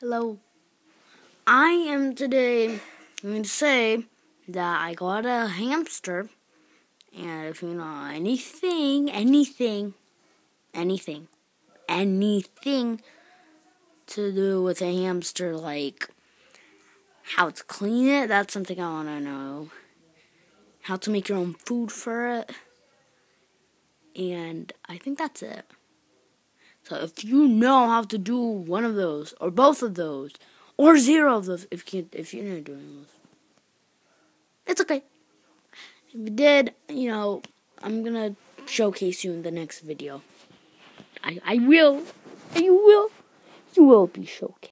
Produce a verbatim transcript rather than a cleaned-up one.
Hello. I am today going to say that I got a hamster, and if you know anything, anything, anything, anything to do with a hamster, like how to clean it, that's something I want to know. How to make your own food for it, and I think that's it. So if you know how to do one of those, or both of those, or zero of those, if you if you're not doing those, it's okay. If you did, you know, I'm gonna showcase you in the next video. I I will, and you will, you will be showcased.